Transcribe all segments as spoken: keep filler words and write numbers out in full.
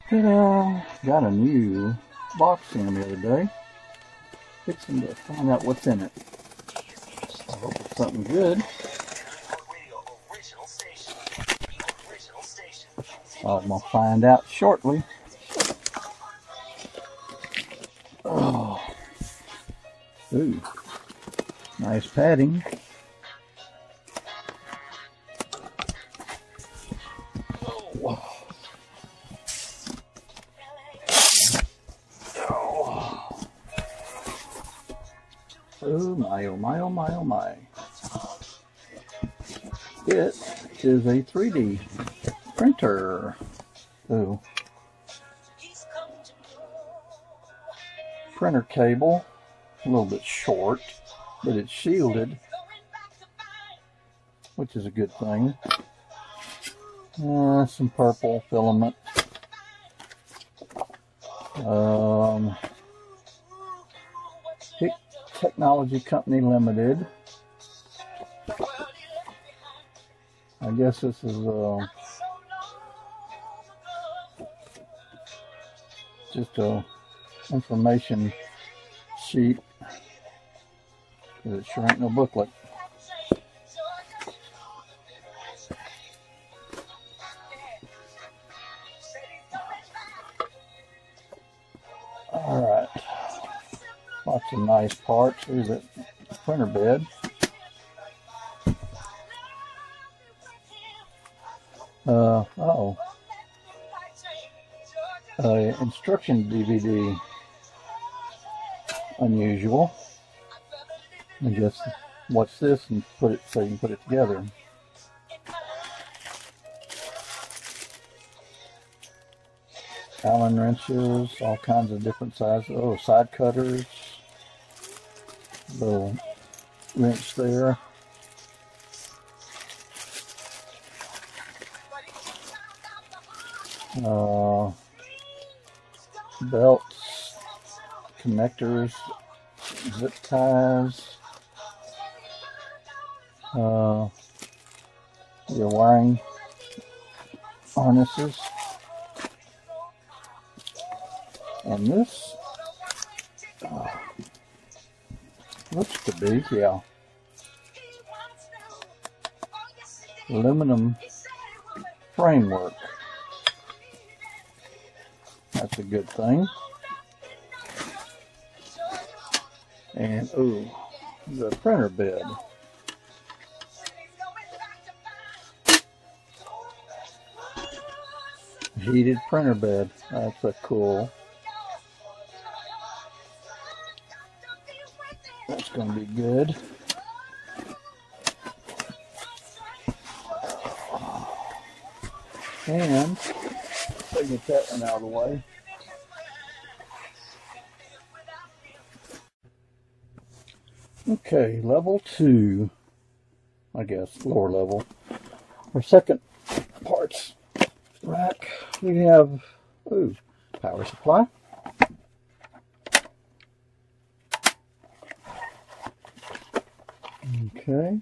Ta-da! Got a new box in the other day. Fixing to find out what's in it. I hope it's something good. I'm gonna find out shortly. Oh, ooh, nice padding. Oh. Oh my, oh my, oh my, oh my. It is a three D printer. Ooh. Printer cable, a little bit short, but it's shielded, which is a good thing. Uh, some purple filament. Um, Hictop Technology Company Limited. I guess this is uh, just a information sheet. It sure ain't no booklet. Alright, lots of nice parts. Here's that printer bed. Uh, uh oh. Uh, instruction D V D. Unusual. I guess watch this and put it so you can put it together. Allen wrenches, all kinds of different sizes. Oh, side cutters. Little wrench there. Uh, belts, connectors, zip ties, uh, your wiring harnesses, and this uh, looks to be, yeah, aluminum framework. That's a good thing. And, ooh, the printer bed. Heated printer bed. That's a cool. That's going to be good. And, let's get that one out of the way. Okay, level two, I guess, lower level. Our second parts rack, we have, ooh, power supply. Okay.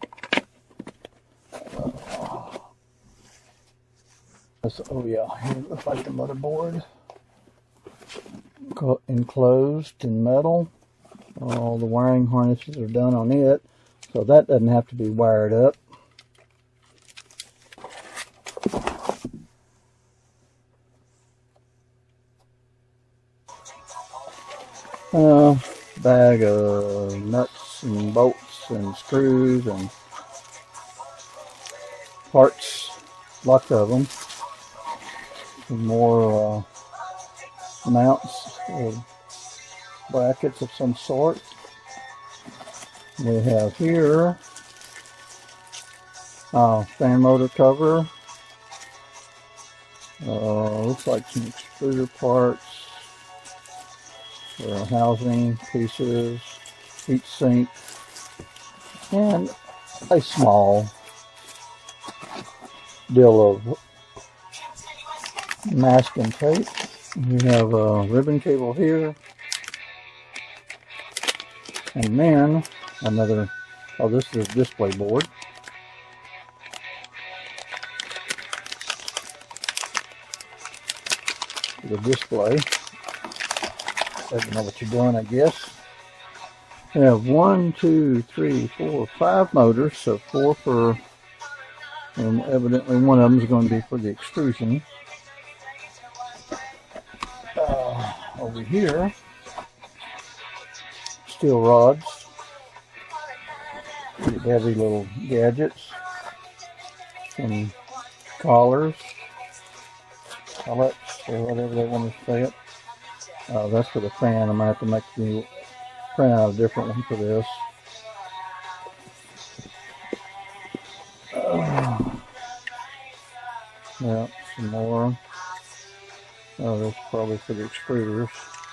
Uh, that's, oh yeah, here it looks like the motherboard. Enclosed in metal. All the wiring harnesses are done on it, so that doesn't have to be wired up. Uh, bag of nuts and bolts and screws and parts, lots of them. Some more uh, mounts. Uh, brackets of some sort. We have here uh, fan motor cover. Uh, looks like some extruder parts, uh, housing pieces, heat sink, and a small deal of masking tape. We have a ribbon cable here. And then another, oh, this is a display board. for the display. I don't know what you're doing, I guess. We have one, two, three, four, five motors, so four for, and evidently one of them is going to be for the extrusion. Uh, over here, steel rods, pretty heavy little gadgets, some collars, collets, or whatever they want to say it. Uh, that's for the fan. I'm going to have to make the print out a different one for this. Uh, yeah, some more. Oh, that's probably for the extruders.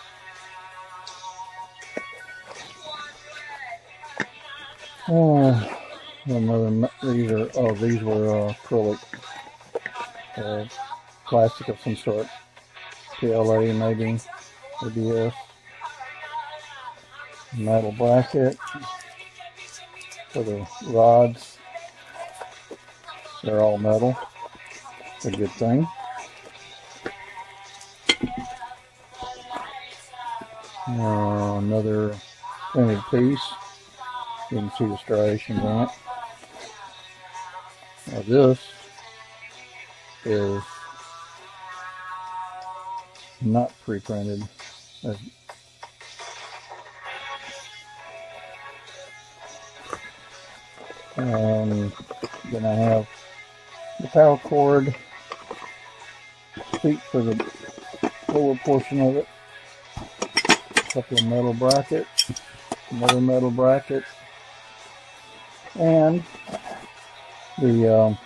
Oh, another. These are. Oh, these were uh, acrylic, uh, plastic of some sort. P L A maybe. A B S. Metal bracket for the rods. They're all metal. It's a good thing. Uh, another printed piece. You can see the striations on it. Now this is not pre-printed. Um, then I have the power cord, feet for the lower portion of it, a couple of metal brackets, another metal bracket, and the um,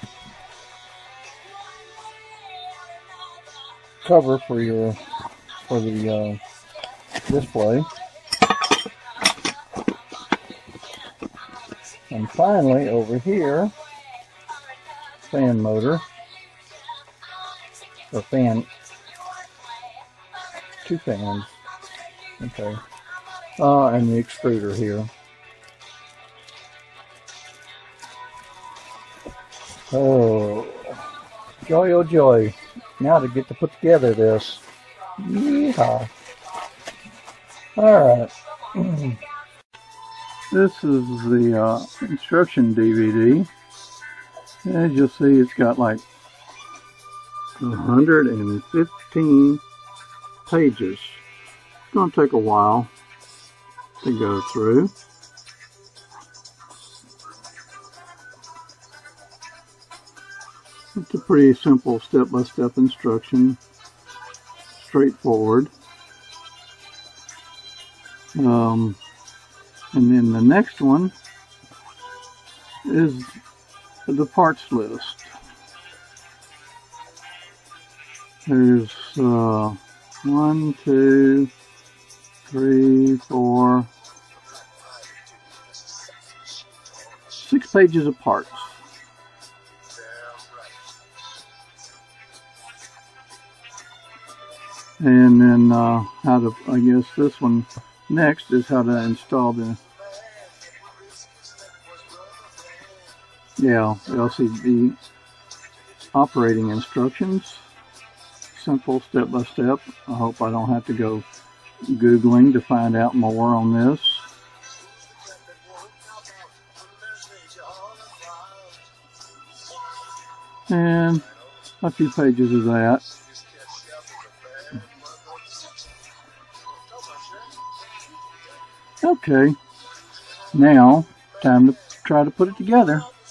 cover for your for the uh, display. And finally, over here, fan motor, or fan, two fans, okay, uh, and the extruder here. Oh, joy, oh joy, now to get to put together this. Yeehaw. Alright. This is the uh, instruction D V D. As you'll see, it's got like one hundred fifteen pages. It's going to take a while to go through. It's a pretty simple step-by-step instruction, straightforward. Um, And then the next one is the parts list. There's uh, one, two, three, four, six pages of parts. And then uh, how to, I guess this one next is how to install the yeah L C D operating instructions. Simple step by step. I hope I don't have to go Googling to find out more on this. And a few pages of that. Okay, now time to try to put it together.